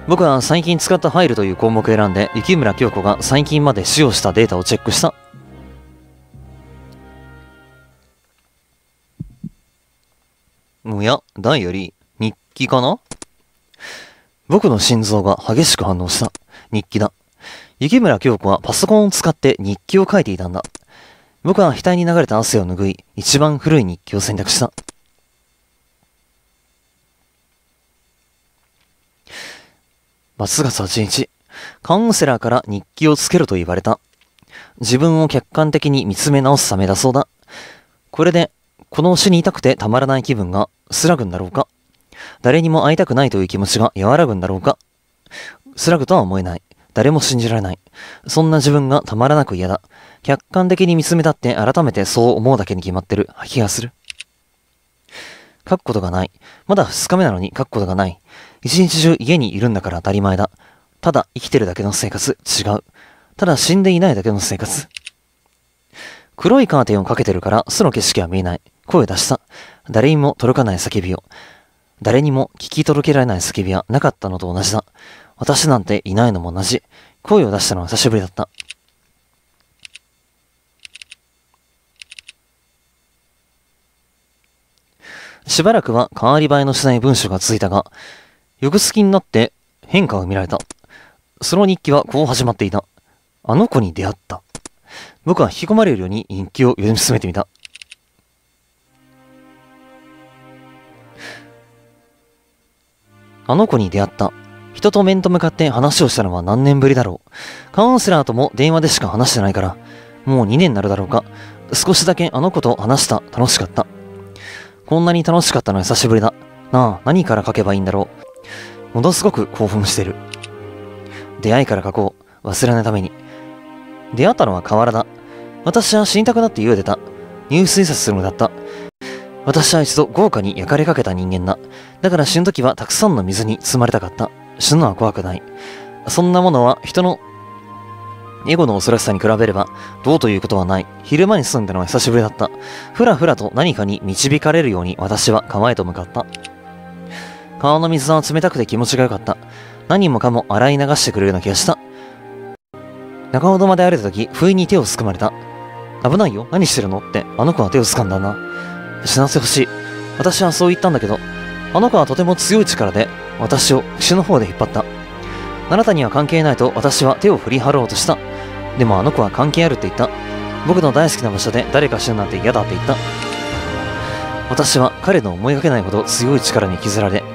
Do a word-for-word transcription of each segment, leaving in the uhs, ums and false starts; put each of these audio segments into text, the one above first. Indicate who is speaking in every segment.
Speaker 1: 僕は最近使ったファイルという項目を選んで、雪村京子が最近まで使用したデータをチェックした。おや、ダイアリー、日記かな？僕の心臓が激しく反応した。日記だ。雪村京子はパソコンを使って日記を書いていたんだ。僕は額に流れた汗を拭い、一番古い日記を選択した。松月はちにち、カウンセラーから日記をつけろと言われた。自分を客観的に見つめ直すためだそうだ。これで、この死に痛くてたまらない気分がスラグんだろうか。誰にも会いたくないという気持ちが和らぐんだろうか。スラグとは思えない。誰も信じられない。そんな自分がたまらなく嫌だ。客観的に見つめたって改めてそう思うだけに決まってる気がする。書くことがない。まだ二日目なのに書くことがない。一日中家にいるんだから当たり前だ。ただ生きてるだけの生活、違う。ただ死んでいないだけの生活。黒いカーテンをかけてるから巣の景色は見えない。声を出した。誰にも届かない叫びを。誰にも聞き届けられない叫びはなかったのと同じだ。私なんていないのも同じ。声を出したのは久しぶりだった。しばらくは変わり映えのしない文章が続いたが、翌月になって変化が見られた。その日記はこう始まっていた。あの子に出会った。僕は引き込まれるように日記を読み進めてみた。あの子に出会った。人と面と向かって話をしたのは何年ぶりだろう。カウンセラーとも電話でしか話してないから、もうにねんになるだろうか。少しだけあの子と話した。楽しかった。こんなに楽しかったのは久しぶりだ。なあ、何から書けばいいんだろう。ものすごく興奮してる。出会いから書こう。忘れないために。出会ったのは河原だ。私は死にたくなって家を出た。入水殺するのだった。私は一度豪華に焼かれかけた人間だ。だから死ぬ時はたくさんの水に包まれたかった。死ぬのは怖くない。そんなものは人のエゴの恐ろしさに比べればどうということはない。昼間に住んだのは久しぶりだった。ふらふらと何かに導かれるように私は川へと向かった。川の水は冷たくて気持ちが良かった。何もかも洗い流してくれるような気がした。中ほどまで歩いた時、不意に手をすくまれた。危ないよ、何してるのってあの子は手を掴んだな。死なせてほしい。私はそう言ったんだけど、あの子はとても強い力で私を死の方で引っ張った。あなたには関係ないと私は手を振り払おうとした。でもあの子は関係あるって言った。僕の大好きな場所で誰か死ぬなんて嫌だって言った。私は彼の思いがけないほど強い力に削られ、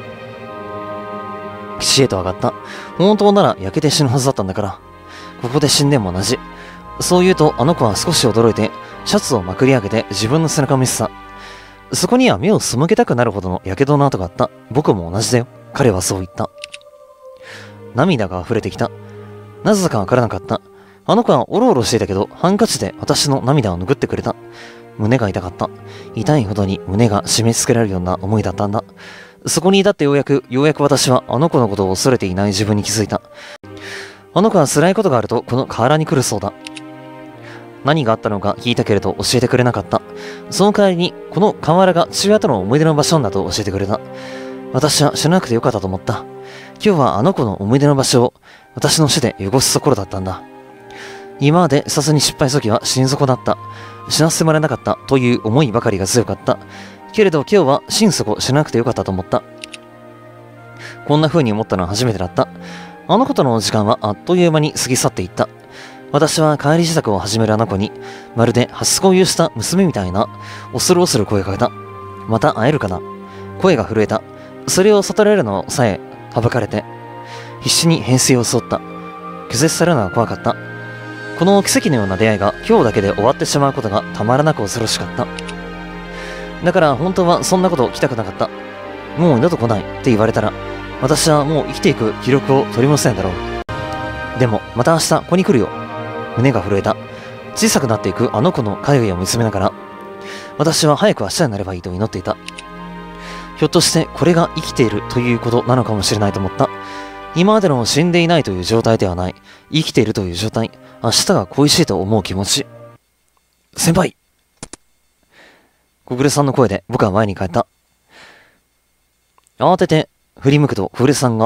Speaker 1: 岸へと上がった。本当なら焼けて死ぬはずだったんだから。ここで死んでも同じ。そう言うとあの子は少し驚いて、シャツをまくり上げて自分の背中を見せた。そこには目を背けたくなるほどの火傷の跡があった。僕も同じだよ。彼はそう言った。涙が溢れてきた。なぜかわからなかった。あの子はおろおろしていたけど、ハンカチで私の涙を拭ってくれた。胸が痛かった。痛いほどに胸が締め付けられるような思いだったんだ。そこに至ってようやく、ようやく私はあの子のことを恐れていない自分に気づいた。あの子は辛いことがあるとこの河原に来るそうだ。何があったのか聞いたけれど教えてくれなかった。その代わりに、この河原が父親との思い出の場所なんだと教えてくれた。私は知らなくてよかったと思った。今日はあの子の思い出の場所を私の死で汚すところだったんだ。今まで自殺に失敗した時は心底だった。死なせてもらえなかったという思いばかりが強かった。けれど今日は心底死ななくてよかったと思った。こんな風に思ったのは初めてだった。あの子との時間はあっという間に過ぎ去っていった。私は帰り支度を始めるあの子に、まるで初恋をした娘みたいな、恐る恐る声をかけた。また会えるかな。声が震えた。それを悟られるのさえ省かれて、必死に平静を襲った。拒絶されるのが怖かった。この奇跡のような出会いが今日だけで終わってしまうことがたまらなく恐ろしかった。だから本当はそんなこと聞きたくなかった。もう二度と来ないって言われたら、私はもう生きていく気力を取り戻せないだろう。でもまた明日ここに来るよ。胸が震えた。小さくなっていくあの子の影を見つめながら、私は早く明日になればいいと祈っていた。ひょっとしてこれが生きているということなのかもしれないと思った。今までの死んでいないという状態ではない。生きているという状態。明日が恋しいと思う気持ち。先輩！小暮さんの声で僕は前に帰った。慌てて振り向くと小暮さんが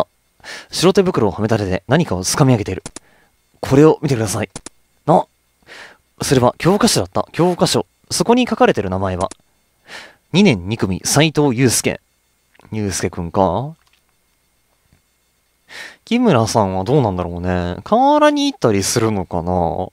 Speaker 1: 白手袋をはめ立てて何かを掴み上げている。これを見てください。あ、それは教科書だった。教科書。そこに書かれてる名前は、にねんに組斎藤祐介。祐介くんか？木村さんはどうなんだろうね。河原に行ったりするのかな？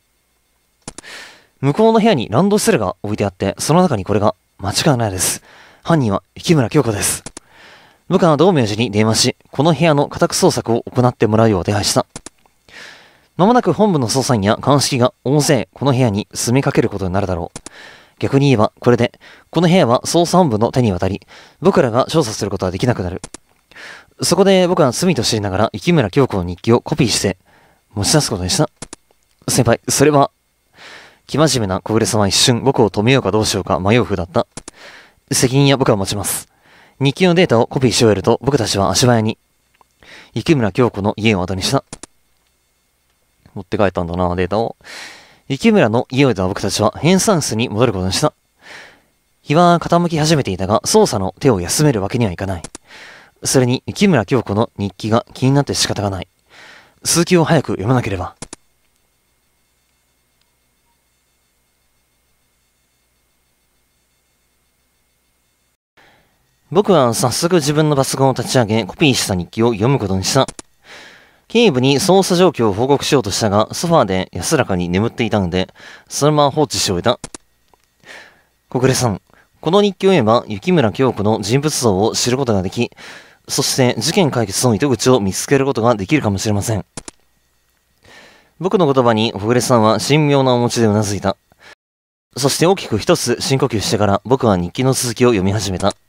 Speaker 1: 向こうの部屋にランドセルが置いてあって、その中にこれが間違いないです。犯人は木村京子です。部下は道明寺に電話し、この部屋の家宅捜索を行ってもらうよう手配した。まもなく本部の捜査員や鑑識が大勢この部屋に住みかけることになるだろう。逆に言えば、これで、この部屋は捜査本部の手に渡り、僕らが調査することはできなくなる。そこで僕は罪と知りながら、池村京子の日記をコピーして、持ち出すことにした。先輩、それは、生真面目な小暮さんは一瞬僕を止めようかどうしようか迷う風だった。責任は僕は持ちます。日記のデータをコピーし終えると、僕たちは足早に、池村京子の家を後にした。持って帰ったんだな、データを。池村の家を出た僕たちは編纂室に戻ることにした。日は傾き始めていたが、捜査の手を休めるわけにはいかない。それに、池村京子の日記が気になって仕方がない。数記を早く読まなければ。僕は早速自分のパソコンを立ち上げ、コピーした日記を読むことにした。警部に捜査状況を報告しようとしたが、ソファーで安らかに眠っていたので、そのまま放置しておいた。小暮さん、この日記を読めば、雪村京子の人物像を知ることができ、そして事件解決の糸口を見つけることができるかもしれません。僕の言葉に小暮さんは神妙な面持ちでうなずいた。そして大きく一つ深呼吸してから僕は日記の続きを読み始めた。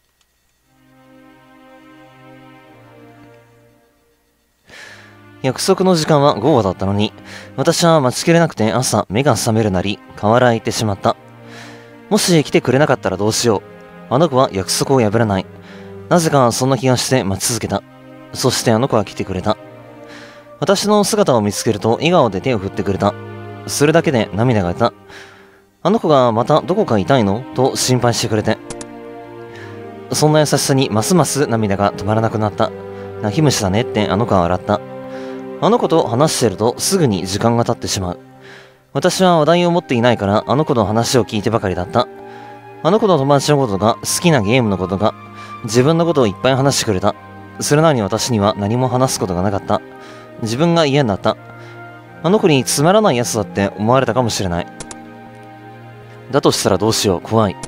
Speaker 1: 約束の時間は午後だったのに、私は待ちきれなくて朝目が覚めるなり、河原へ行ってしまった。もし来てくれなかったらどうしよう。あの子は約束を破らない。なぜかそんな気がして待ち続けた。そしてあの子は来てくれた。私の姿を見つけると笑顔で手を振ってくれた。それだけで涙が出た。あの子がまたどこか痛いのと心配してくれて。そんな優しさにますます涙が止まらなくなった。泣き虫だねってあの子は笑った。あの子と話してるとすぐに時間が経ってしまう。私は話題を持っていないからあの子の話を聞いてばかりだった。あの子の友達のことが、好きなゲームのことが、自分のことをいっぱい話してくれた。それなのに私には何も話すことがなかった。自分が嫌になった。あの子につまらない奴だって思われたかもしれない。だとしたらどうしよう、怖い。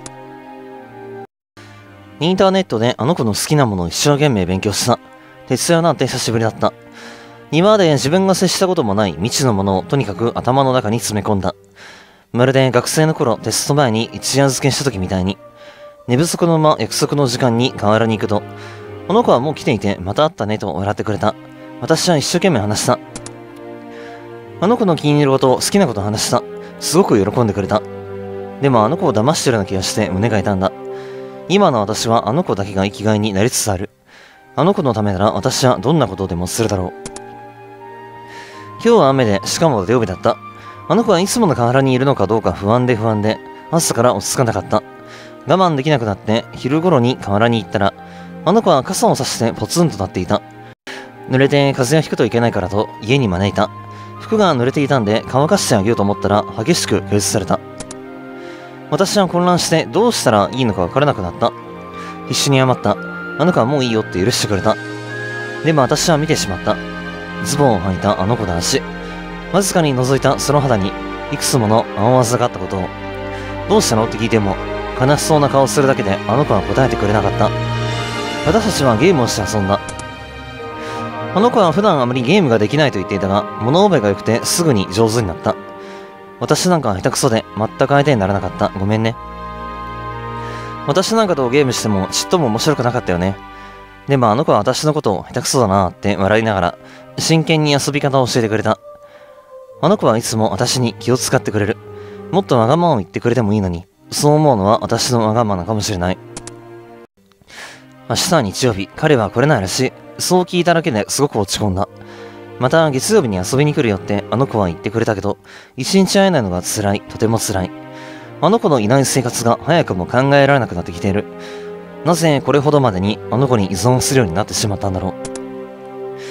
Speaker 1: インターネットであの子の好きなものを一生懸命勉強した。徹夜なんて久しぶりだった。今まで自分が接したこともない未知のものをとにかく頭の中に詰め込んだ。まるで学生の頃テスト前に一夜漬けした時みたいに。寝不足のまま約束の時間に河原に行くと、この子はもう来ていてまた会ったねと笑ってくれた。私は一生懸命話した。あの子の気に入ることを好きなことを話した。すごく喜んでくれた。でもあの子を騙してるような気がして胸が痛んだ。今の私はあの子だけが生きがいになりつつある。あの子のためなら私はどんなことでもするだろう。今日は雨で、しかも土曜日だった。あの子はいつもの河原にいるのかどうか不安で不安で、朝から落ち着かなかった。我慢できなくなって昼頃に河原に行ったら、あの子は傘を差してポツンと立っていた。濡れて風邪をひくといけないからと家に招いた。服が濡れていたんで乾かしてあげようと思ったら激しく拒絶された。私は混乱してどうしたらいいのか分からなくなった。必死に謝った。あの子はもういいよって許してくれた。でも私は見てしまった。ズボンを履いたあの子の足。わずかに覗いたその肌にいくつもの青あざがあったことを。どうしたのって聞いても悲しそうな顔をするだけであの子は答えてくれなかった。私たちはゲームをして遊んだ。あの子は普段あまりゲームができないと言っていたが、物覚えが良くてすぐに上手になった。私なんか下手くそで全く相手にならなかった。ごめんね。私なんかとゲームしてもちっとも面白くなかったよね。でもあの子は私のことを下手くそだなーって笑いながら真剣に遊び方を教えてくれた。あの子はいつも私に気を使ってくれる。もっとわがままを言ってくれてもいいのに、そう思うのは私のわがままなのかもしれない。明日は日曜日、彼は来れないらしい。そう聞いただけですごく落ち込んだ。また月曜日に遊びに来るよってあの子は言ってくれたけど、一日会えないのが辛い、とても辛い。あの子のいない生活が早くも考えられなくなってきている。なぜこれほどまでにあの子に依存するようになってしまったんだろう。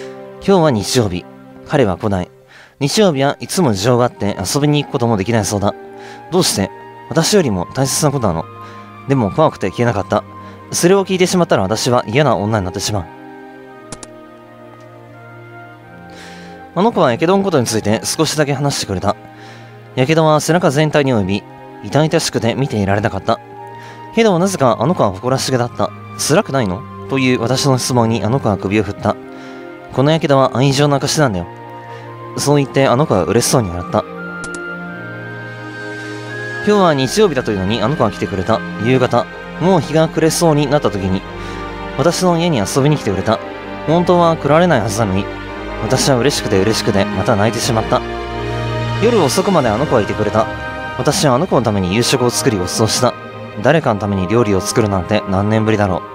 Speaker 1: 今日は日曜日。彼は来ない。日曜日はいつも事情があって遊びに行くこともできないそうだ。どうして？私よりも大切なことなの。でも怖くて消えなかった。それを聞いてしまったら私は嫌な女になってしまう。あの子はやけどのことについて少しだけ話してくれた。やけどは背中全体に及び、痛々しくて見ていられなかった。けどなぜかあの子は誇らしげだった。辛くないの？という私の質問にあの子は首を振った。このやけどは愛情の証なんだよ。そう言ってあの子は嬉しそうに笑った。今日は日曜日だというのにあの子が来てくれた。夕方、もう日が暮れそうになった時に、私の家に遊びに来てくれた。本当は来られないはずなのに、私は嬉しくて嬉しくてまた泣いてしまった。夜遅くまであの子はいてくれた。私はあの子のために夕食を作りご馳走した。誰かのために料理を作るなんて何年ぶりだろう。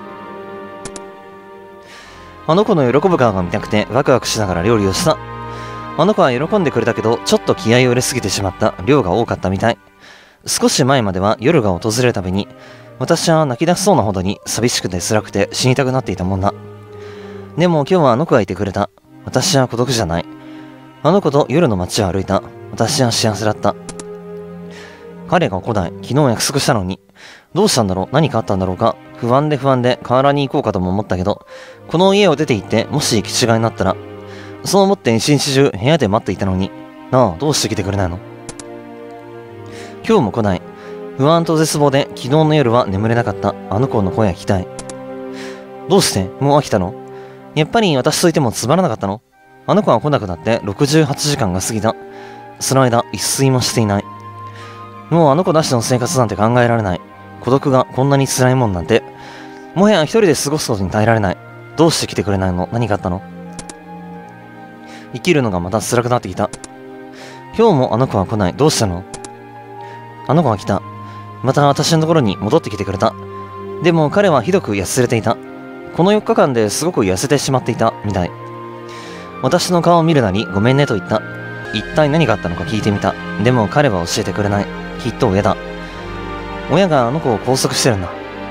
Speaker 1: あの子の喜ぶ顔が見たくてワクワクしながら料理をした。あの子は喜んでくれたけど、ちょっと気合を入れすぎてしまった。量が多かったみたい。少し前までは夜が訪れるたびに、私は泣き出しそうなほどに寂しくて辛くて死にたくなっていたもんだ。でも今日はあの子がいてくれた。私は孤独じゃない。あの子と夜の街を歩いた。私は幸せだった。彼が来ない。昨日約束したのに。どうしたんだろう？何かあったんだろうか？不安で不安で河原に行こうかとも思ったけど、この家を出て行ってもし行き違いになったら、そう思って一日中部屋で待っていたのに、なあ、どうして来てくれないの？今日も来ない。不安と絶望で昨日の夜は眠れなかった。あの子の声が聞きたい。どうして？もう飽きたの？やっぱり私といてもつまらなかったの？あの子が来なくなってろくじゅうはちじかんが過ぎた。その間、一睡もしていない。もうあの子なしの生活なんて考えられない。孤独がこんなに辛いもんなんて。もはや一人で過ごすことに耐えられない。どうして来てくれないの？何かあったの？生きるのがまた辛くなってきた。今日もあの子は来ない。どうしたの？あの子が来た。また私のところに戻ってきてくれた。でも彼はひどく痩せれていた。このよっかかんですごく痩せてしまっていたみたい。私の顔を見るなりごめんねと言った。一体何があったのか聞いてみた。でも彼は教えてくれない。きっと親だ。親があの子を拘束してるんだ。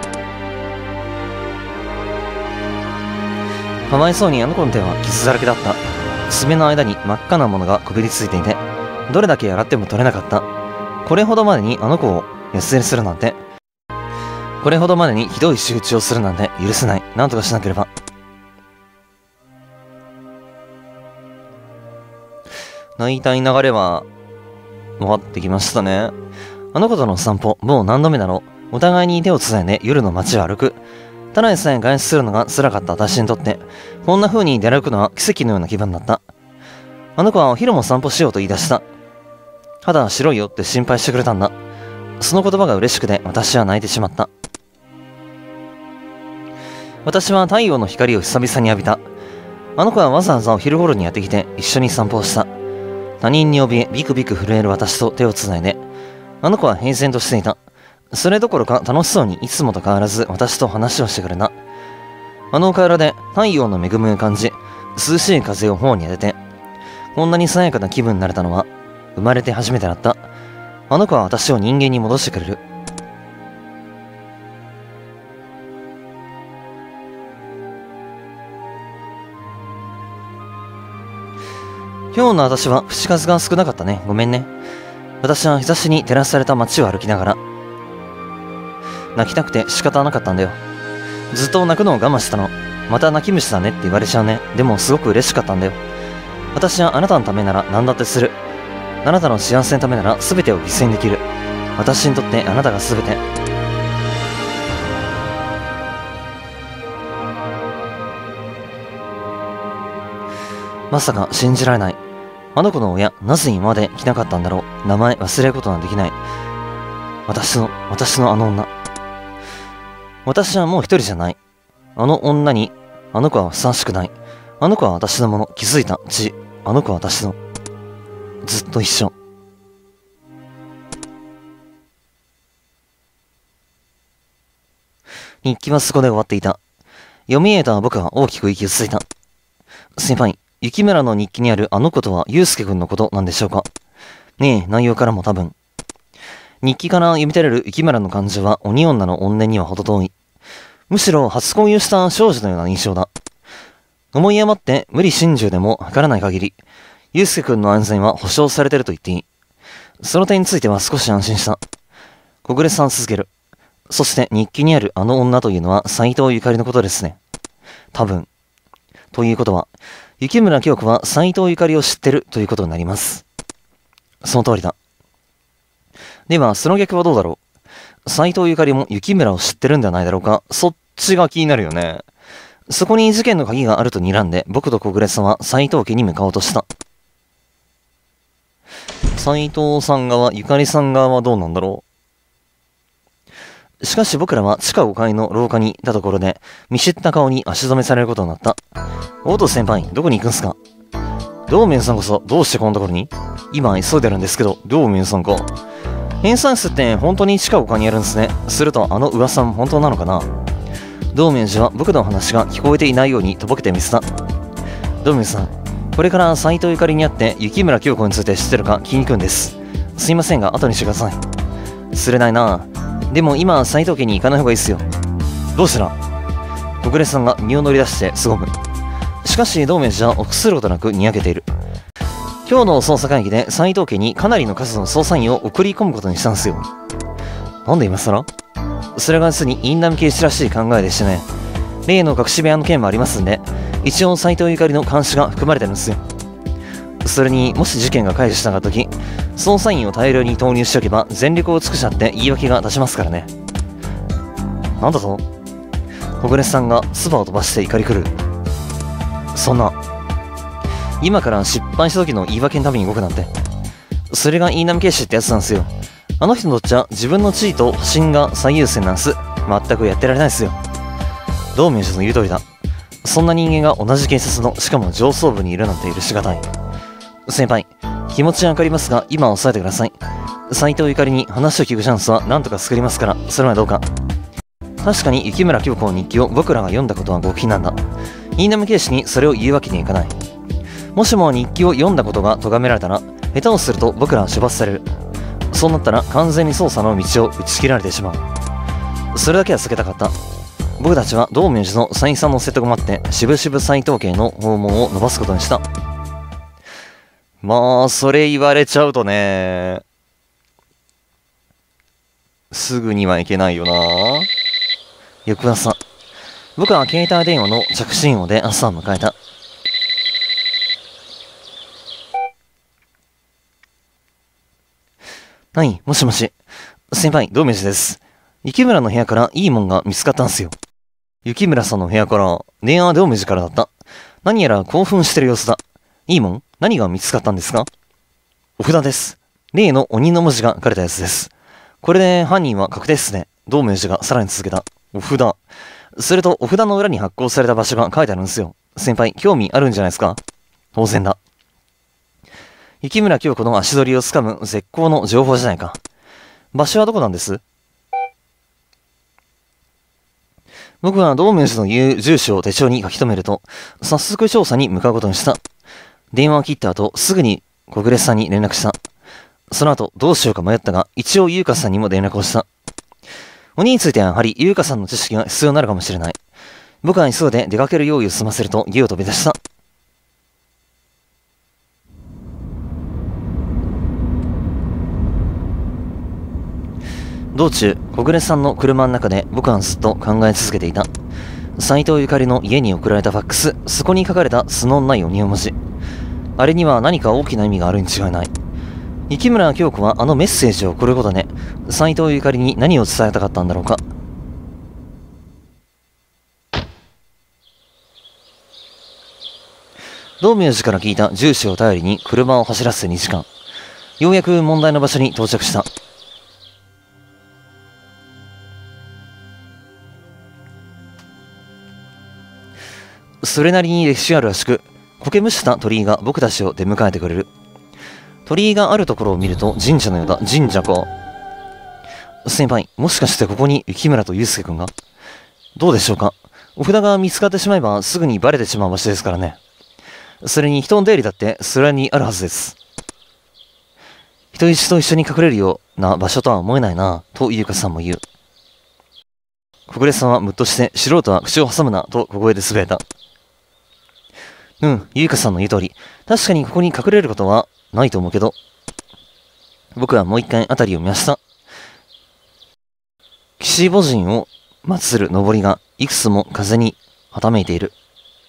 Speaker 1: かわいそうにあの子の手は傷だらけだった。爪の間に真っ赤なものがこびりついていて、どれだけ洗っても取れなかった。これほどまでにあの子を安売りするなんて。これほどまでにひどい仕打ちをするなんて許せない。なんとかしなければ。大体流れは終わってきましたね。あの子との散歩、もう何度目だろう。お互いに手をつないで夜の街を歩く。ただでさえ外出するのが辛かった私にとって、こんな風に出歩くのは奇跡のような気分だった。あの子はお昼も散歩しようと言い出した。肌は白いよって心配してくれたんだ。その言葉が嬉しくて私は泣いてしまった。私は太陽の光を久々に浴びた。あの子はわざわざお昼頃にやってきて一緒に散歩をした。他人に怯えビクビク震える私と手をつないで、あの子は平然としていた。それどころか楽しそうにいつもと変わらず私と話をしてくれた。あの河原で太陽の恵みを感じ、涼しい風を頬に当てて、こんなに爽やかな気分になれたのは生まれて初めてだった。あの子は私を人間に戻してくれる。今日の私は口数が少なかったね。ごめんね。私は日差しに照らされた街を歩きながら、泣きたくて仕方なかったんだよ。ずっと泣くのを我慢したの。また泣き虫だねって言われちゃうね。でもすごく嬉しかったんだよ。私はあなたのためなら何だってする。あなたの幸せのためなら全てを犠牲にできる。私にとってあなたが全て。まさか信じられない。あの子の親、なぜ今まで来なかったんだろう。名前忘れることができない。私の、私のあの女。私はもう一人じゃない。あの女に、あの子はふさわしくない。あの子は私のもの、気づいた。ち、あの子は私の。ずっと一緒。日記はそこで終わっていた。読み終えた僕は大きく息をついた。先輩、雪村の日記にあるあの子とは祐介くんのことなんでしょうか？ねえ、内容からも多分。日記から読み取れる雪村の感情は鬼女の怨念には程遠い。むしろ初恋をした少女のような印象だ。 思い余って無理心中でも図らない限り、ゆうすけくんの安全は保証されてると言っていい。その点については少し安心した。小暮さん続ける。そして日記にあるあの女というのは斎藤ゆかりのことですね。多分。ということは、雪村京子は斎藤ゆかりを知ってるということになります。その通りだ。では、その逆はどうだろう。斎藤ゆかりも雪村を知ってるんではないだろうか。そっちが気になるよね。そこに事件の鍵があると睨んで、僕と小暮さんは斎藤家に向かおうとした。斎藤さん側、ゆかりさん側はどうなんだろう。しかし僕らは地下ごかいの廊下にいたところで、見知った顔に足止めされることになった。おと先輩、どこに行くんすか？道明さんこそ、どうしてこんなところに？今急いでるんですけど、道明さんか。編纂室って本当に地下ごかいにあるんですね。するとあの噂も本当なのかな？道明寺は僕の話が聞こえていないようにとぼけてみせた。道明さん、これから斎藤ゆかりに会って雪村京子について知ってるか聞きに行くんです。すいませんが、後にしてください。釣れないな。でも今、斎藤家に行かない方がいいっすよ。どうしたら？小暮さんが身を乗り出して凄む。しかし、道明寺は臆することなくにやけている。今日の捜査会議で斎藤家にかなりの数の捜査員を送り込むことにしたんですよ。なんで今更？それが実にインナム警視らしい考えでしてね。例の隠し部屋の件もありますんで、一応斎藤ゆかりの監視が含まれてるんですよ。それにもし事件が解除したが時、捜査員を大量に投入しておけば全力を尽くしちゃって言い訳が出しますからね。なんだと？小暮さんが唾を飛ばして怒り狂う。そんな、今から失敗した時の言い訳のために動くなんて。それがインナム警視ってやつなんですよ。あの人にとっちゃ自分の地位と保身が最優先なんす。全くやってられないですよ。道明寺の言う通りだ。そんな人間が同じ警察の、しかも上層部にいるなんて許しがたい。先輩、気持ちはわかりますが、今は抑えてください。斎藤ゆかりに話を聞くチャンスは何とか作りますから、それはどうか。確かに雪村京子の日記を僕らが読んだことは極秘なんだ。インナム警視にそれを言うわけにはいかない。もしも日記を読んだことが咎められたら、下手をすると僕らは処罰される。そうなったら完全に捜査の道を打ち切られてしまう。それだけは避けたかった。僕たちは道明寺の再三の説得もあって、しぶしぶ斎藤家の訪問を伸ばすことにした。まあ、それ言われちゃうとね、すぐにはいけないよな。翌朝、僕は携帯電話の着信音で朝を迎えた。はい、もしもし。先輩、道明寺です。雪村の部屋からいいもんが見つかったんすよ。雪村さんの部屋から、電話は道明寺からだった。何やら興奮してる様子だ。いいもん？何が見つかったんですか？お札です。例の鬼の文字が書かれたやつです。これで犯人は確定っすね。道明寺がさらに続けた。お札。それとお札の裏に発行された場所が書いてあるんですよ。先輩、興味あるんじゃないですか？当然だ。雪村京子の足取りをつかむ絶好の情報じゃないか。場所はどこなんです？僕は道明寺の言う住所を手帳に書き留めると、早速調査に向かうことにした。電話を切った後、すぐに小暮さんに連絡した。その後、どうしようか迷ったが、一応優香さんにも連絡をした。鬼についてはやはり優香さんの知識が必要になるかもしれない。僕は急いで出かける用意を済ませると家を飛び出した。道中、小暮さんの車の中で僕はずっと考え続けていた。斎藤ゆかりの家に送られたファックス、そこに書かれた素のない鬼の文字。あれには何か大きな意味があるに違いない。雪村京子はあのメッセージを送ることで、斎藤ゆかりに何を伝えたかったんだろうか。道明寺から聞いた住所を頼りに車を走らせにじかん。ようやく問題の場所に到着した。それなりに歴史があるらしく、苔むした鳥居が僕たちを出迎えてくれる。鳥居があるところを見ると神社のようだ。神社か。先輩、もしかしてここに雪村と祐介くんが？どうでしょうか。お札が見つかってしまえばすぐにバレてしまう場所ですからね。それに人の出入りだってそれにあるはずです。人質と一緒に隠れるような場所とは思えないな、と優香さんも言う。小暮さんはムッとして、素人は口を挟むな、と小声で呟いた。 うん、ゆいかさんの言う通り。確かにここに隠れることはないと思うけど。僕はもう一回あたりを見ました。岸母神を祀る登りがいくつも風にはためいている。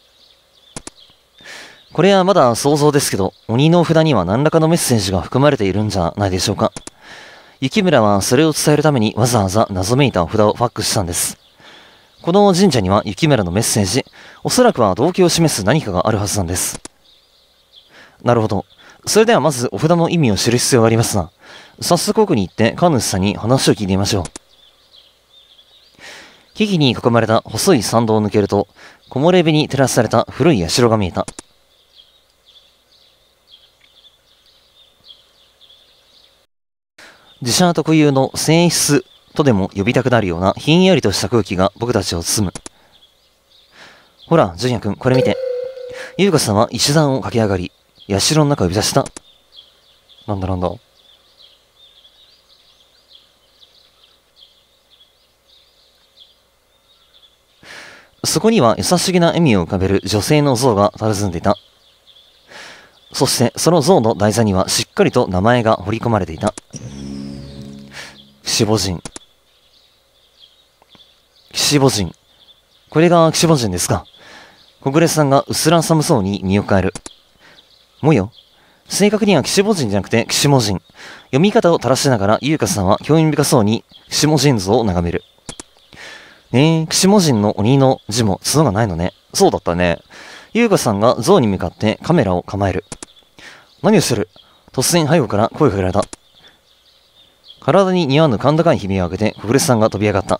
Speaker 1: これはまだ想像ですけど、鬼の札には何らかのメッセージが含まれているんじゃないでしょうか。雪村はそれを伝えるためにわざわざ謎めいた札をファックしたんです。この神社には雪村のメッセージ、おそらくは動機を示す何かがあるはずなんです。なるほど。それではまずお札の意味を知る必要がありますな。早速奥に行って神主さんに話を聞いてみましょう。木々に囲まれた細い参道を抜けると、木漏れ日に照らされた古い社が見えた。自社特有の泉質とでも呼びたくなるようなひんやりとした空気が僕たちを包む。ほら、純也くん、これ見て。優香さんは石段を駆け上がり、社の中を呼び出した。なんだなんだ。そこには優しげな笑みを浮かべる女性の像が佇んでいた。そしてその像の台座にはしっかりと名前が彫り込まれていた。岸母神。岸母神。これが岸母神ですか。小暮さんがうすら寒そうに身を変える。もよ。正確には岸母神じゃなくて岸母神。読み方を垂らしながら優香さんは興味深そうに岸母神像を眺める。ねえ、岸母神の鬼の字も角がないのね。そうだったね。優香さんが像に向かってカメラを構える。何をしてる？突然背後から声をかけられた。体に似合わぬ甲高い悲鳴を上げて小暮さんが飛び上がった。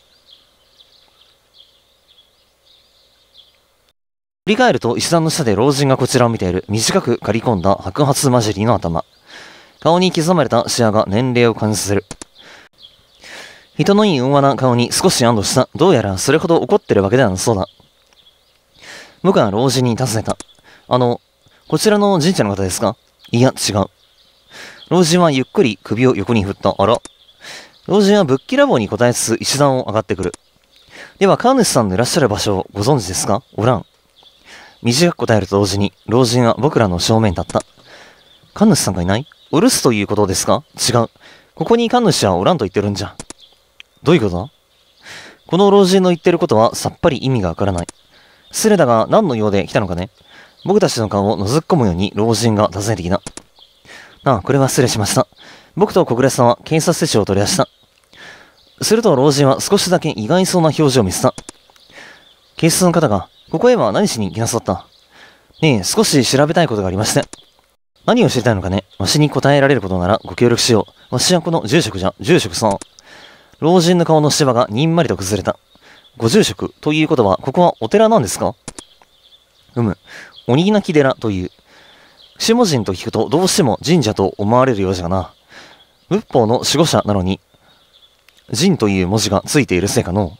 Speaker 1: 振り返ると石段の下で老人がこちらを見ている。短く刈り込んだ白髪混じりの頭。顔に刻まれた視野が年齢を感じさせる。人のいい温和な顔に少し安堵した。どうやらそれほど怒ってるわけではなそうだ。僕は老人に尋ねた。あの、こちらの神社の方ですか？いや、違う。老人はゆっくり首を横に振った。あら。老人はぶっきらぼうに答えつつ石段を上がってくる。では、神主さんのいらっしゃる場所をご存知ですか？おらん。短く答えると同時に、老人は僕らの正面に立った。神主さんがいない？お留守ということですか？違う。ここに神主はおらんと言ってるんじゃ。どういうことだ？この老人の言ってることはさっぱり意味がわからない。失礼だが何の用で来たのかね？僕たちの顔を覗き込むように老人が尋ねてきた。ああ、これは失礼しました。僕と小暮さんは警察手帳を取り出した。すると老人は少しだけ意外そうな表情を見せた。警察の方が、ここへは何しに来なさった？ねえ、少し調べたいことがありまして。何を知りたいのかね？わしに答えられることならご協力しよう。わしはこの住職じゃ、住職さん。老人の顔の芝がにんまりと崩れた。ご住職ということは、ここはお寺なんですか？うむ、鬼泣寺という。下神と聞くとどうしても神社と思われるようじゃな。仏法の守護者なのに、神という文字がついているせいかの。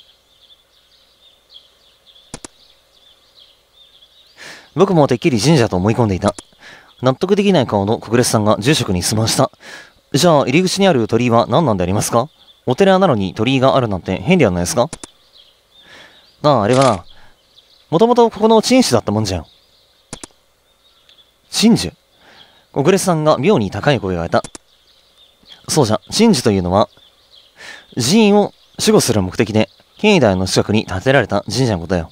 Speaker 1: 僕もてっきり神社と思い込んでいた。納得できない顔の小暮さんが住職に質問した。じゃあ入り口にある鳥居は何なんでありますか？お寺なのに鳥居があるなんて変ではないですか？なあ、あれはな、もともとここの鎮守だったもんじゃん。鎮守？小暮さんが妙に高い声を上げた。そうじゃ、鎮守というのは、寺院を守護する目的で、境内の近くに建てられた神社のことだよ。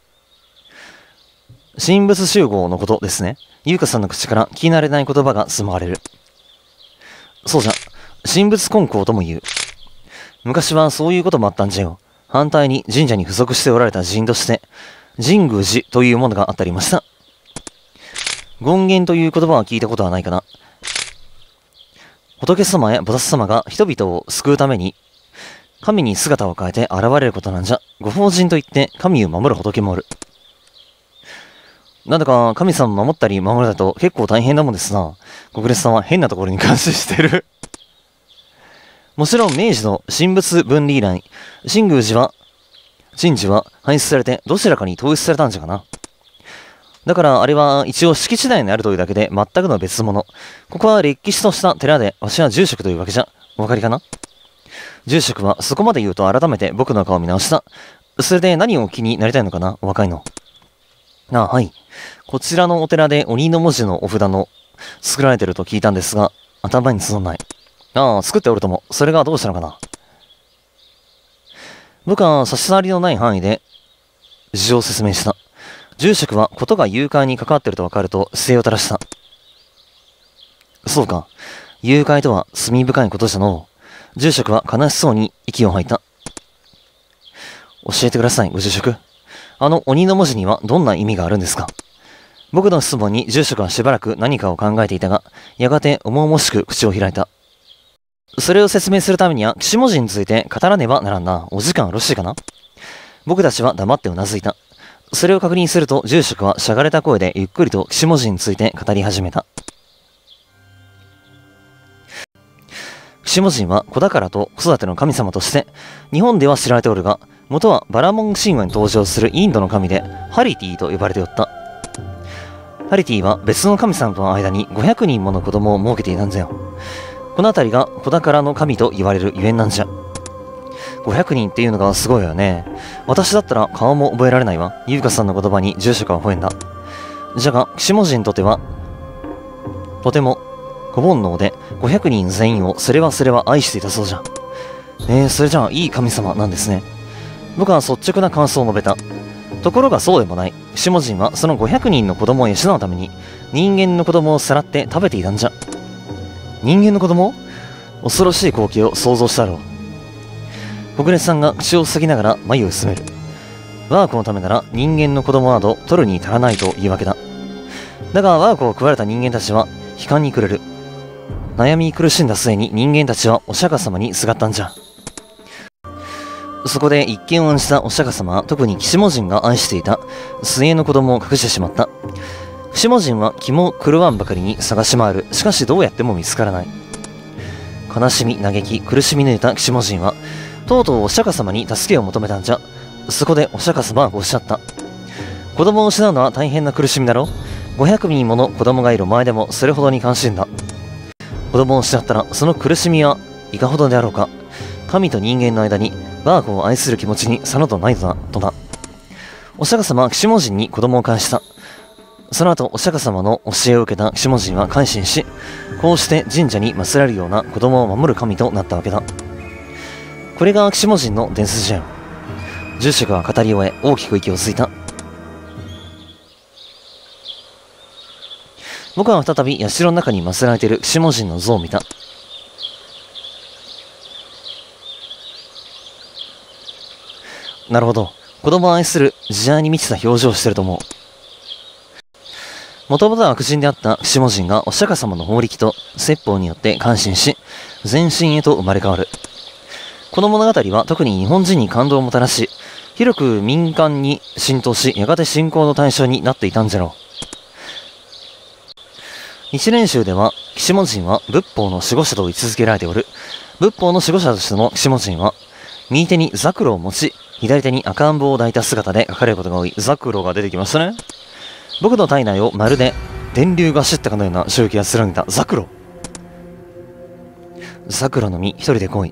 Speaker 1: 神仏集合のことですね。優香さんの口から聞き慣れない言葉が紡がれる。そうじゃ、神仏混交とも言う。昔はそういうこともあったんじゃよ。反対に神社に付属しておられた寺院として、神宮寺というものがあったりました。権現という言葉は聞いたことはないかな。仏様や菩薩様が人々を救うために、神に姿を変えて現れることなんじゃ。ご法人といって神を守る仏もおる。なんだか神様を守ったり守るだと結構大変なもんですな。小暮さんは変なところに感心してる。もちろん明治の神仏分離以来、神宮寺は、神寺は廃止されてどちらかに統一されたんじゃかな。だからあれは一応敷地内にあるというだけで全くの別物。ここは歴史とした寺で、わしは住職というわけじゃ。お分かりかな？住職はそこまで言うと改めて僕の顔を見直した。それで何を気になりたいのかな、お若いの。 ああ、はい。こちらのお寺で鬼の文字のお札の作られてると聞いたんですが、頭に募んない。ああ、作っておるとも。それがどうしたのかな。部下は差し障りのない範囲で事情を説明した。住職はことが誘拐に関わっていると分かると姿勢を正した。そうか。誘拐とは罪深いことじゃのう。住職は悲しそうに息を吐いた。教えてください、ご住職。あの鬼の文字にはどんな意味があるんですか？僕の質問に住職はしばらく何かを考えていたが、やがて重々しく口を開いた。それを説明するためには、騎士文字について語らねばならんな。お時間よろしいかな？僕たちは黙ってうなずいた。それを確認すると、住職はしゃがれた声でゆっくりと騎士文字について語り始めた。騎士文字は子宝と子育ての神様として、日本では知られておるが、元はバラモン神話に登場するインドの神で、ハリティと呼ばれておった。ハリティは別の神様との間にごひゃくにんもの子供を設けていたんじゃよ。この辺りが子宝の神と言われるゆえんなんじゃ。ごひゃくにんっていうのがすごいよね。私だったら顔も覚えられないわ。優香さんの言葉に住職は吠えんだ。じゃが、騎士文字にとっては、とてもご煩悩でごひゃくにん全員をそれはそれは愛していたそうじゃ。えー、それじゃあいい神様なんですね。僕は率直な感想を述べた。ところがそうでもない。騎士文字はそのごひゃくにんの子供を養うために人間の子供をさらって食べていたんじゃ。人間の子供？恐ろしい光景を想像したろう。小暮さんが口を塞ぎながら眉を進める。我が子のためなら人間の子供など取るに足らないというわけだ。だが我が子を食われた人間たちは悲観に暮れる。悩み苦しんだ末に人間たちはお釈迦様にすがったんじゃ。そこで一見を案じたお釈迦様は特に騎士文人が愛していた末の子供を隠してしまった。騎士文人は気も狂わんばかりに探し回る。しかしどうやっても見つからない。悲しみ、嘆き、苦しみ抜いた騎士文人はとうとうお釈迦様に助けを求めたんじゃ。そこでお釈迦様はおっしゃった。子供を失うのは大変な苦しみだろう。ごひゃくにんもの子供がいる前でもそれほどに悲しいんだ。子供を失ったらその苦しみはいかほどであろうか。神と人間の間に我が子を愛する気持ちに差などないとな、とな。お釈迦様は騎士文人に子供を返した。その後、お釈迦様の教えを受けた騎士文人は改心し、こうして神社に祀られるような子供を守る神となったわけだ。これが騎士文人の伝説じゃよ。住職は語り終え、大きく息をついた。僕は再び社の中に祀られている騎士文人の像を見た。なるほど。子供を愛する慈愛に満ちた表情をしていると思う。もともとは悪人であった騎士文人がお釈迦様の法力と説法によって感心し、全身へと生まれ変わる。この物語は特に日本人に感動をもたらし、広く民間に浸透し、やがて信仰の対象になっていたんじゃろう。日蓮宗では、騎士文人は仏法の守護者と位置づけられておる。仏法の守護者としての騎士文人は、右手にザクロを持ち、左手に赤ん坊を抱いた姿で書かれることが多い。ザクロが出てきましたね。僕の体内をまるで電流が走ったかのような周期が貫いたザクロ。ザクロの実一人で来い。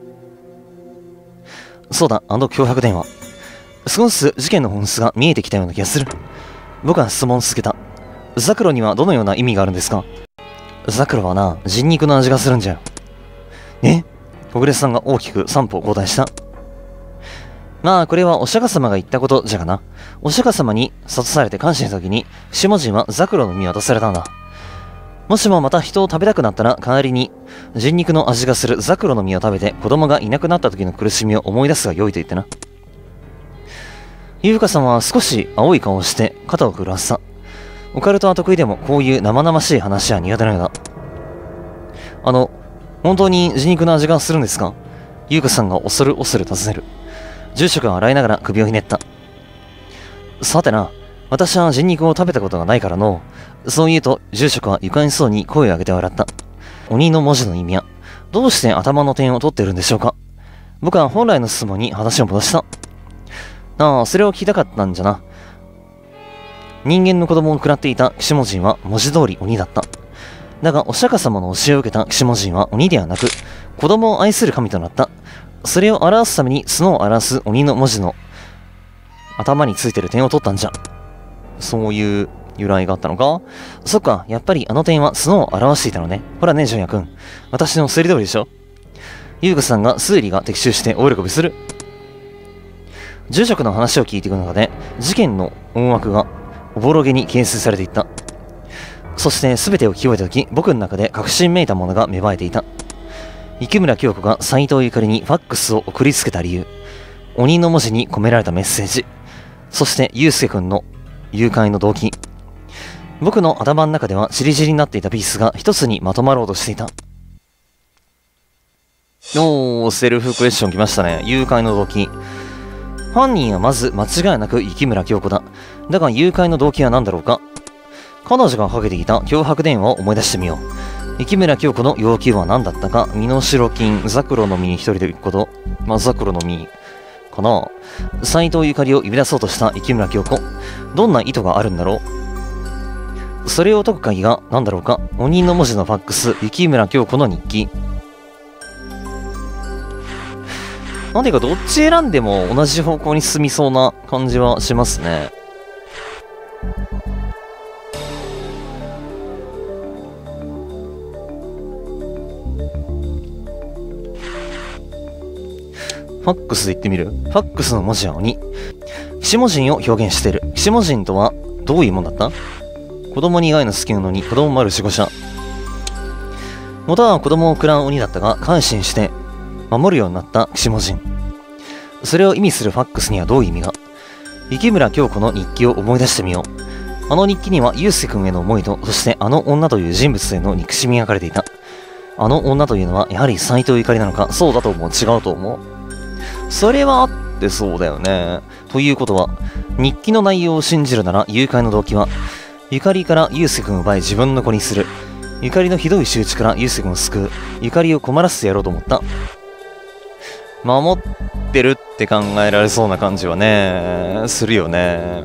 Speaker 1: そうだ、あの脅迫電話。少しずつ事件の本質が見えてきたような気がする。僕は質問を続けた。ザクロにはどのような意味があるんですか？ザクロはな、人肉の味がするんじゃよ。え？小暮さんが大きく三歩後退した。まあ、これはお釈迦様が言ったことじゃがな。お釈迦様に諭されて感心した時に、騎士文人はザクロの実を渡されたんだ。もしもまた人を食べたくなったら、代わりに人肉の味がするザクロの実を食べて子供がいなくなった時の苦しみを思い出すが良いと言ってな。優香さんは少し青い顔をして肩を振るはずだ。オカルトは得意でもこういう生々しい話は苦手なようだ。あの、本当に人肉の味がするんですか？優香さんが恐る恐る尋ねる。住職は笑いながら首をひねった。さてな、私は人肉を食べたことがないからの。そう言うと、住職は愉快そうに声を上げて笑った。鬼の文字の意味は、どうして頭の点を取っているんでしょうか？僕は本来の質問に話を戻した。ああ、それを聞きたかったんじゃな。人間の子供を食らっていた騎士文人は文字通り鬼だった。だが、お釈迦様の教えを受けた騎士文人は鬼ではなく、子供を愛する神となった。それを表すために角を表す鬼の文字の頭についてる点を取ったんじゃ。 そういう由来があったのか。そっか、やっぱりあの点は角を表していたのね。ほらね、純也くん。私の推理通りでしょ。優香さんが推理が的中して大喜びする。住職の話を聞いていく中で、事件の思惑がおぼろげに形成されていった。そして全てを聞き終えた時、僕の中で確信めいたものが芽生えていた。池村京子が斎藤ゆかりにファックスを送りつけた理由、鬼の文字に込められたメッセージ、そして祐介くんの誘拐の動機。僕の頭の中ではチリチリになっていたピースが一つにまとまろうとしていた。おー、セルフクエスチョン来ましたね。誘拐の動機。犯人はまず間違いなく池村京子だ。だが誘拐の動機は何だろうか。彼女がかけてきた脅迫電話を思い出してみよう。池村京子の要求は何だったか。身代金、ザクロの実に一人で行くこと。まあ、ザクロの実かな。斎藤ゆかりを呼び出そうとした池村京子。どんな意図があるんだろう。それを解く鍵が何だろうか。鬼の文字のファックス、池村京子の日記。なんていうか、どっち選んでも同じ方向に進みそうな感じはしますね。ファックスで言ってみる。ファックスの文字は鬼。騎士人を表現している。騎士人とはどういうもんだった。子供に害の好きなのに子供もある守護者。元は子供を食らう鬼だったが、改心して守るようになった騎士人。それを意味するファックスにはどういう意味が。池村京子の日記を思い出してみよう。あの日記には祐介君への思いと、そしてあの女という人物への憎しみが書かれていた。あの女というのはやはり斎藤ゆかりなのか。そうだと思う。違うと思う。それはあってそうだよね。ということは、日記の内容を信じるなら誘拐の動機は、ゆかりから祐介君を奪い自分の子にする。ゆかりのひどい仕打ちから祐介君を救う。ゆかりを困らせてやろうと思った。守ってるって考えられそうな感じはね、するよね。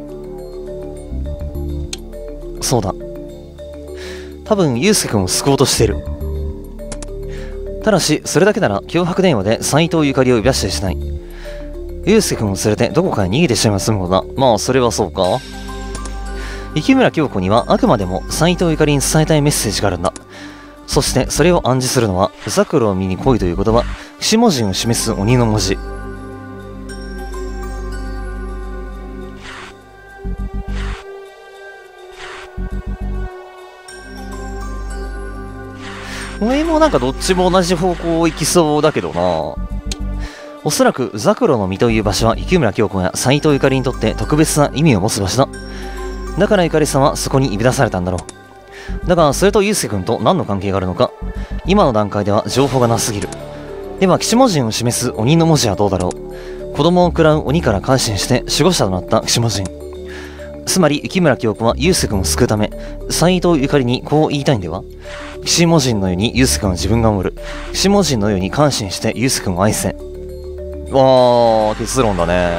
Speaker 1: そうだ。多分祐介君を救おうとしてる。ただし、それだけなら脅迫電話で斎藤ゆかりを呼び出したりしない。祐介君を連れてどこかへ逃げてしまいますものだ。まあ、それはそうか。池村京子にはあくまでも斎藤ゆかりに伝えたいメッセージがあるんだ。そしてそれを暗示するのは、ザクロを見に来いという言葉、騎士文字を示す鬼の文字。これもなんかどっちも同じ方向行きそうだけどな。おそらくザクロの実という場所は池村京子や斎藤ゆかりにとって特別な意味を持つ場所だ。だからゆかりさんはそこに呼び出されたんだろう。だがそれと祐介君と何の関係があるのか、今の段階では情報がなすぎる。では騎士文字を示す鬼の文字はどうだろう。子供を食らう鬼から改心して守護者となった騎士文字。つまり池村京子は祐介君を救うため、斎藤ゆかりにこう言いたいんでは。騎士文字のように祐介君は自分が守る。騎士文字のように改心して祐介君を愛せ。わー、結論だね。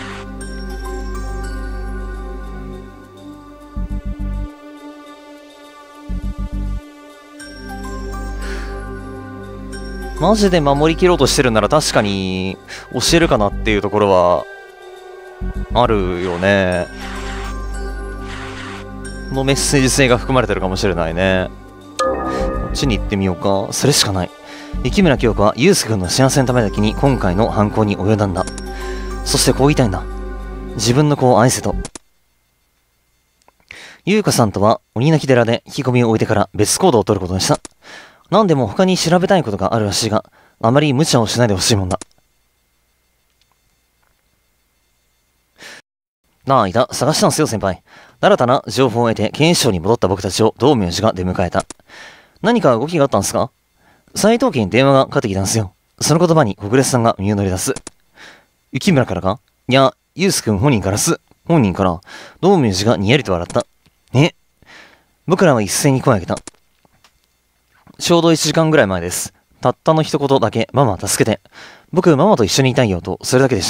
Speaker 1: マジで守りきろうとしてるなら確かに教えるかなっていうところはあるよね。このメッセージ性が含まれてるかもしれないね。こっちに行ってみようか。それしかない。池村京子は祐介君の幸せのためだけに今回の犯行に及んだんだ。そしてこう言いたいんだ。自分の子を愛せと。優香さんとは鬼泣き寺で引き込みを置いてから別行動を取ることにした。何でも他に調べたいことがあるらしいが、あまり無茶をしないでほしいもんだ。なあ、いた。探したんすよ、先輩。新たな情報を得て、検証に戻った僕たちを道明寺が出迎えた。何か動きがあったんすか？斎藤家に電話がかかってきたんすよ。その言葉に小暮さんが身を乗り出す。雪村からか？いや、祐介君本人からす。本人から、道明寺がにやりと笑った。え？僕らは一斉に声を上げた。ちょうどいちじかんぐらい前です。たったの一言だけ、ママ助けて。僕、ママと一緒にいたいよと、それだけでした。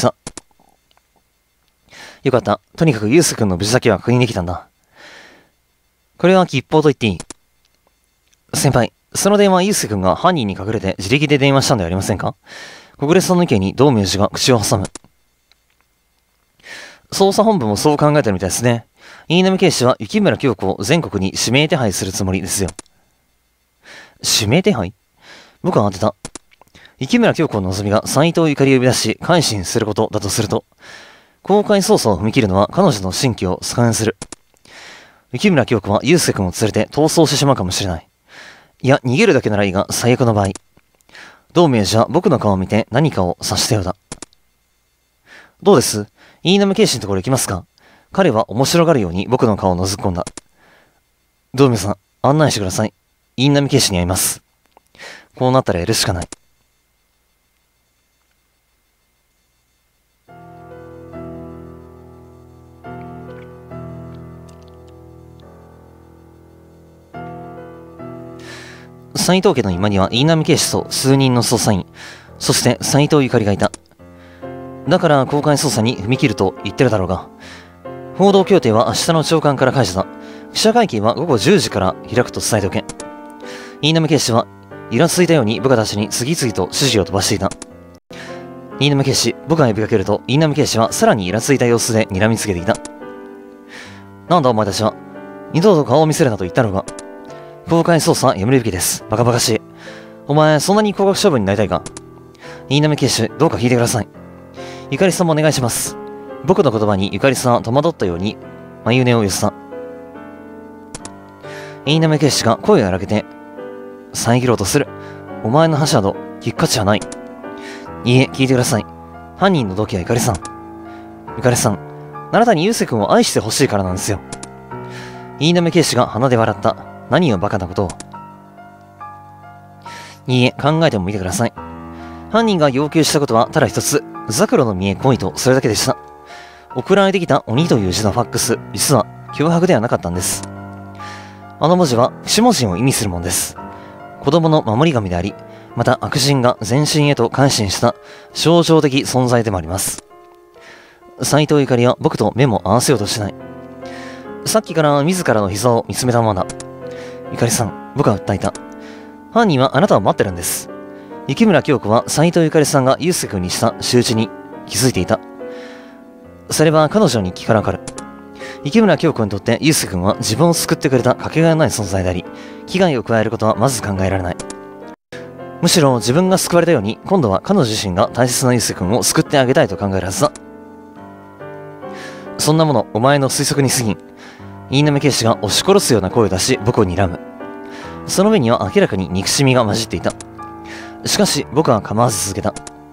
Speaker 1: よかった。とにかくユース君の無事だけは確認できたんだ。これは吉報と言っていい。先輩、その電話ユース君が犯人に隠れて自力で電話したんではありませんか？小暮さんの意見に道明寺が口を挟む。捜査本部もそう考えてるみたいですね。 飯並警視は雪村京子を全国に指名手配するつもりですよ。指名手配？僕は当てた。雪村京子の望みが斎藤ゆかりを呼び出し、改心することだとすると、公開捜査を踏み切るのは彼女の新居をスキャンする。雪村京子は祐介君を連れて逃走してしまうかもしれない。いや、逃げるだけならいいが、最悪の場合。道明寺は僕の顔を見て何かを察したようだ。どうです？飯並警視のところ行きますか？彼は面白がるように僕の顔を覗き込んだ。道明さん、案内してください。飯並警視に会います。こうなったらやるしかない。斎藤家の居間には飯並警視と数人の捜査員、そして斎藤ゆかりがいた。だから公開捜査に踏み切ると言ってるだろうが、報道協定は明日の朝刊から解除だ。記者会見は午後じゅうじから開くと伝えておけ。飯並警視はイラついたように部下たちに次々と指示を飛ばしていた。飯並警視、部下が呼びかけると飯並警視はさらにイラついた様子で睨みつけていた。なんだお前たちは、二度と顔を見せるなと言ったのか。公開捜査やめるべきです。バカバカしい。お前、そんなに高額処分になりたいか？飯並警視、どうか聞いてください。ゆかりさんもお願いします。僕の言葉にゆかりさんは戸惑ったように、眉根を寄せた。飯並警視が声を荒げて、遮ろうとする。お前の話など聞く価値はない。いいえ、聞いてください。犯人の動機はゆかりさん。ゆかりさん、あなたにゆうせくんを愛してほしいからなんですよ。飯並警視が鼻で笑った。何をバカなことを。いいえ、考えてもみてください。犯人が要求したことはただ一つ、ザクロの見え来いとそれだけでした。送られてきた鬼という字のファックス、実は脅迫ではなかったんです。あの文字は下人を意味するものです。子供の守り神であり、また悪人が全身へと改心した象徴的存在でもあります。斎藤ゆかりは僕と目も合わせようとしない。さっきから自らの膝を見つめたままだ。ゆかりさん、僕は訴えた。犯人はあなたを待ってるんです。雪村京子は斎藤ゆかりさんが祐介君にした仕打ちに気づいていた。それは彼女に聞からわかる。雪村京子にとって祐介君は自分を救ってくれたかけがえのない存在であり、危害を加えることはまず考えられない。むしろ自分が救われたように、今度は彼女自身が大切な祐介君を救ってあげたいと考えるはずだ。そんなもの、お前の推測に過ぎん。飯並警視が押し殺すような声を出し、僕を睨む。その目には明らかに憎しみが混じっていた。しかし、僕は構わず続けた。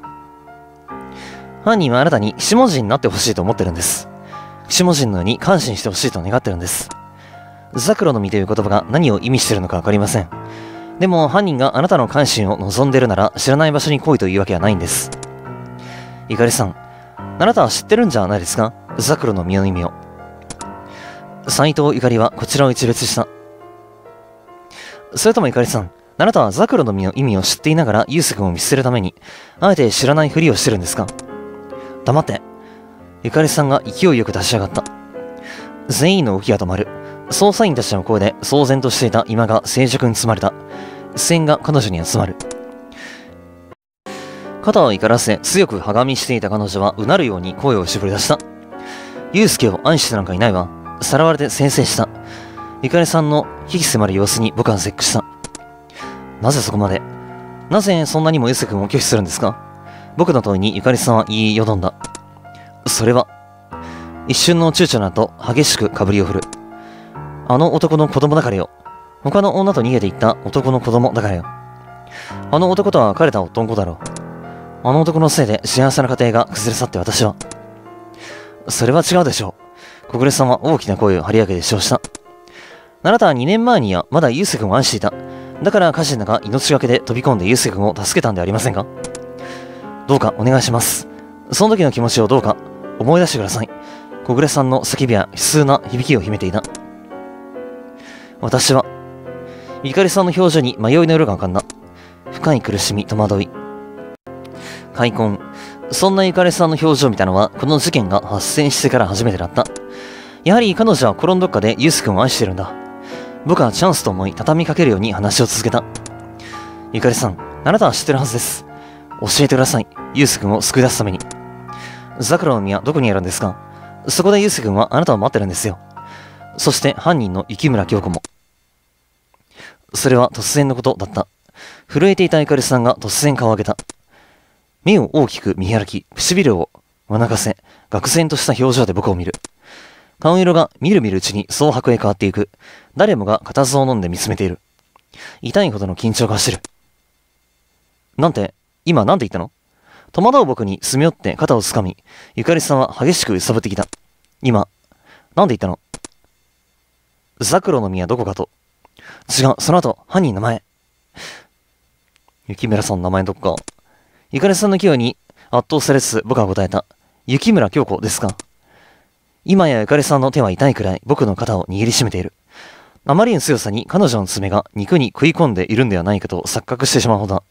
Speaker 1: 犯人はあなたに下人になってほしいと思ってるんです。下人のように感心してほしいと願ってるんです。ザクロの実という言葉が何を意味しているのかわかりません。でも犯人があなたの関心を望んでるなら知らない場所に来いというわけはないんです。ゆかりさん、あなたは知ってるんじゃないですか？ザクロの実の意味を。斎藤ゆかりはこちらを一別した。それともゆかりさん、あなたはザクロの実の意味を知っていながらユース君を見捨てるために、あえて知らないふりをしてるんですか？黙って。ゆかりさんが勢いよく出し上がった。全員の動きが止まる。捜査員たちの声で騒然としていた今が静寂に包まれた。視線が彼女に集まる。肩を怒らせ強くはがみしていた彼女はうなるように声を絞り出した。ユースケを愛してなんかいないわ。さらわれて先制した。ゆかりさんの危機迫る様子に僕は絶句した。なぜそこまで？なぜそんなにもユースケ君を拒否するんですか？僕の問いにゆかりさんは言いよどんだ。それは、一瞬の躊躇の後、激しくかぶりを振る。あの男の子供だからよ。他の女と逃げていった男の子供だからよ。あの男とは別れた夫の子だろう。あの男のせいで幸せな家庭が崩れ去って私は。それは違うでしょう。小暮さんは大きな声を張り上げて主張した。あなたはにねんまえにはまだユースケ君を愛していた。だから火事の中命がけで飛び込んでユースケ君を助けたんではありませんか？どうかお願いします。その時の気持ちをどうか思い出してください。小暮さんの叫びは悲痛な響きを秘めていた。私は、ゆかりさんの表情に迷いの色が浮かんだ。深い苦しみ、戸惑い。開墾。そんなゆかりさんの表情を見たのは、この事件が発生してから初めてだった。やはり彼女は心のどっかでユース君を愛してるんだ。僕はチャンスと思い畳みかけるように話を続けた。ゆかりさん、あなたは知ってるはずです。教えてください。ユース君を救い出すために。ザクロの実はどこにあるんですか？そこでユース君はあなたを待ってるんですよ。 そして犯人の雪村京子も。それは突然のことだった。震えていたゆかりさんが突然顔を上げた。目を大きく見開き、唇を真中せ、愕然とした表情で僕を見る。顔色がみるみるうちに蒼白へ変わっていく。誰もが固唾を飲んで見つめている。痛いほどの緊張が走る。なんて、今なんて言ったの？戸惑う僕にすみ寄って肩をつかみ、ゆかりさんは激しく揺さぶってきた。今、なんて言ったの？ザクロの宮どこかと。違う、その後、犯人の名前。雪村さんの名前どっか。ゆかりさんの勢いに圧倒されつつ僕は答えた。雪村京子ですか？今やゆかりさんの手は痛いくらい僕の肩を握りしめている。あまりの強さに彼女の爪が肉に食い込んでいるんではないかと錯覚してしまうほどだ。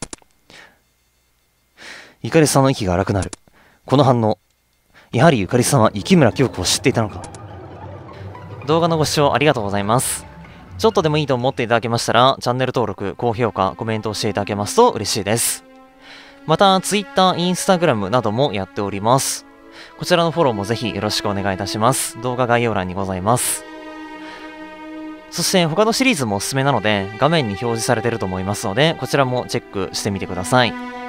Speaker 1: ゆかりさんの息が荒くなる。この反応。やはりゆかりさんは雪村京子を知っていたのか。動画のご視聴ありがとうございます。ちょっとでもいいと思っていただけましたら、チャンネル登録、高評価、コメントをしていただけますと嬉しいです。また、Twitter、Instagram などもやっております。こちらのフォローもぜひよろしくお願いいたします。動画概要欄にございます。そして他のシリーズもおすすめなので、画面に表示されていると思いますので、こちらもチェックしてみてください。